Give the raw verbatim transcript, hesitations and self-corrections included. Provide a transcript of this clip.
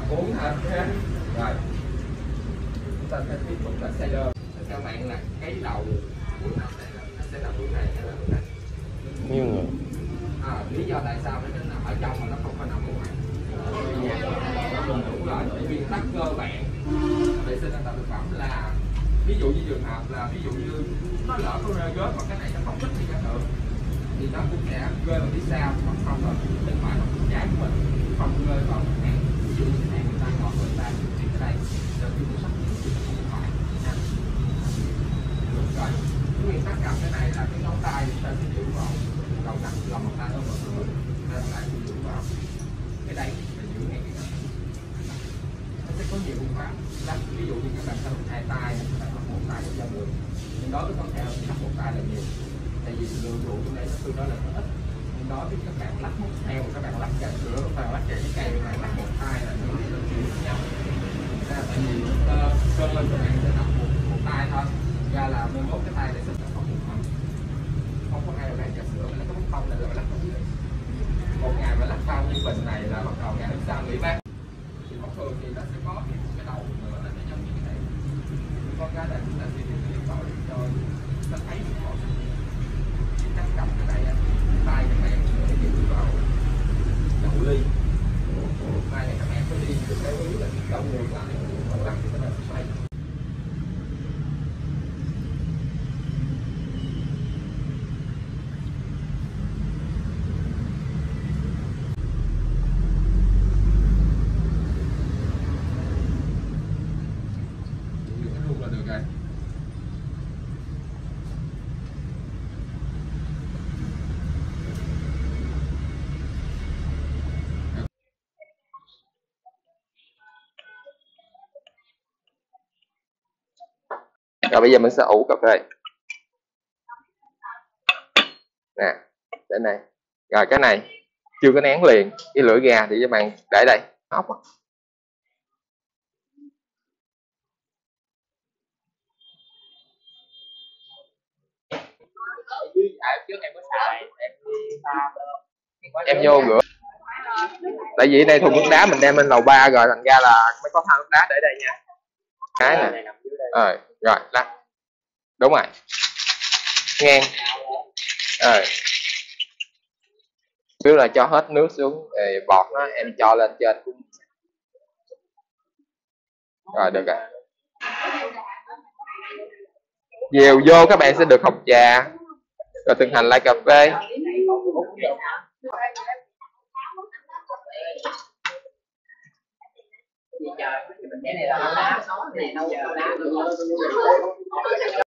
uống hả? Rồi chúng ta sẽ tiếp tục là xây đơn. Các bạn là cái đầu của nó sẽ là nó sẽ là hướng này hay là hướng này? Như người. À, lý do tại sao nó nằm ở trong mà nó không có nằm ở ngoài? Đúng rồi, tại vì tắc cơ bản vệ sinh an toàn thực phẩm là ví dụ như trường hợp là ví dụ như nó lỡ có rơi rớt mà cái này nó không thích thì cả được thì nó cũng sẽ rơi vào phía sau hoặc không rồi bên phải hoặc bên trái của mình không rơi vào hàng ví dụ như hàng người ta ngọt người ta thì cái đây giờ khi mình sắp đến thì nó không phải nha. Đúng rồi, cái nguyên tắc cầm cái này là cái ngón tay chúng ta sẽ giữ vào đầu đặt lòng bàn tay ở vào người nên lại giữ vào cái đây là giữ ngay cái này. Nó sẽ có nhiều phương pháp lắm, ví dụ như các bạn sẽ hai tay các bạn một tay cho người nhưng đối với con heo thì lắp một tay là nhiều tại vì lượng rượu trong đây nó tương đối là nó ít nhưng đối với các bạn lắp một heo các bạn lắp trà sữa các bạn lắp trà cái cây các bạn lắp một tay là nó là nhiều nhau tại vì cơ lên các bạn sẽ lắp một, một tay thôi ra là mười một cái tay này sẽ không một không không có ai làm trà sữa mà nó có không là lắp không biết một ngày mà lắp bao nhiêu bình này là bắt đầu ngày hôm sau nghỉ mát thì thông thường thì nó sẽ có cái đầu nữa là nó giống như thế này con cái này chúng ta sẽ điều tội cho nó thấy được màu sắc cách cầm cái này tay các bạn sẽ giữ vào đầu ly tay này các bạn có đi được cái yếu là cộng ngược lại còn lắc thì các bạn xoay. Rồi bây giờ mình sẽ ủ cà phê nè, để này. Rồi cái này chưa có nén liền, cái lửa ga thì các bạn để đây ốc. Em vô rửa. Tại vì đây thùng nước đá mình đem lên lầu ba rồi thành ra là mới có thang nước đá để đây nha. Cái này. Rồi, rồi lắc. Đúng rồi. Ngang. Rồi. Nếu là cho hết nước xuống thì bọt nó em cho lên trên cũng. Rồi được rồi. Dìu vô các bạn sẽ được hộp trà. Rồi thực hành lại cà phê. Cái này là đá, cái này đâu đá.